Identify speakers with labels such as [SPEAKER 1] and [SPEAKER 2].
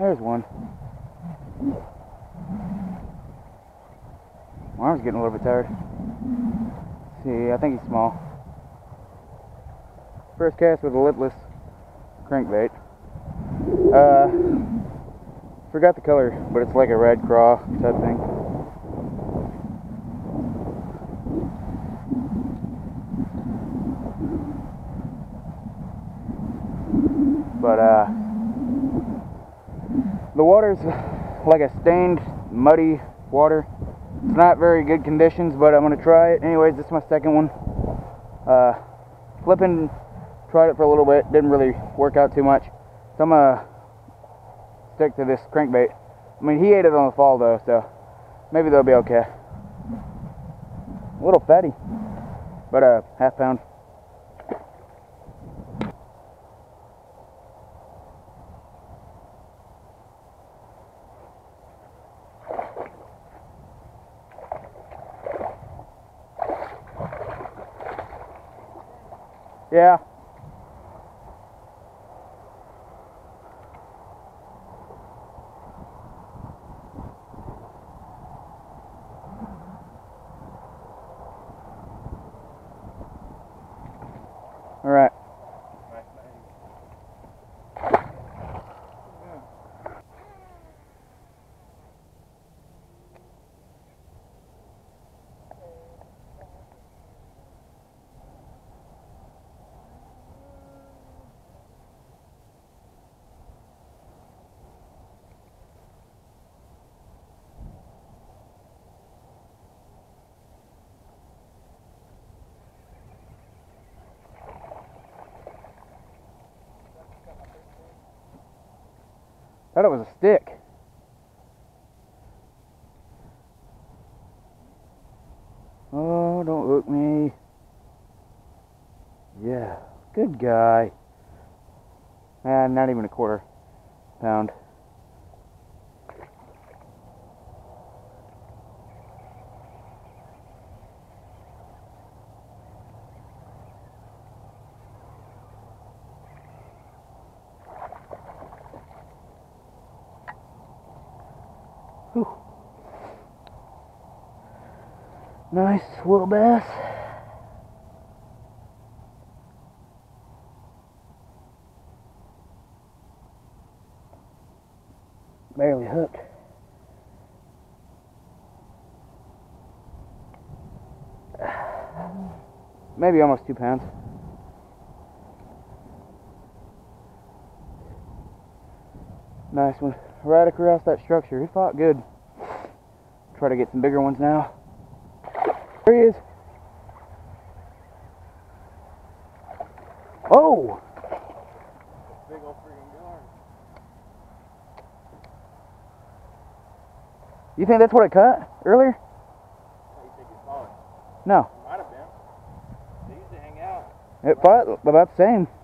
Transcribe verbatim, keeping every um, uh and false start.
[SPEAKER 1] There's one. My arm's getting a little bit tired. Let's see, I think he's small. First cast with a lipless crankbait. Uh, forgot the color, but it's like a red craw type thing. But uh, the water's like a stained, muddy water. It's not very good conditions, but I'm gonna try it. Anyways, this is my second one. Uh, flipping, tried it for a little bit, didn't really work out too much. So I'm gonna stick to this crankbait. I mean, he ate it on the fall though, so maybe they'll be okay. A little fatty, but a uh, half pound. Yeah. All right. Thought it was a stick. Oh, don't hook me. Yeah, good guy. Ah, not even a quarter pound. Whew. Nice little bass. Barely hooked. Maybe almost two pounds. Nice one. Right across that structure. He fought good. Try to get some bigger ones now. There he is. Oh!
[SPEAKER 2] Big old freaking yarn.
[SPEAKER 1] You think that's what it cut earlier?
[SPEAKER 2] Oh, you think it's falling?
[SPEAKER 1] No.
[SPEAKER 2] Might have been. They used to hang out.
[SPEAKER 1] It fought about the same.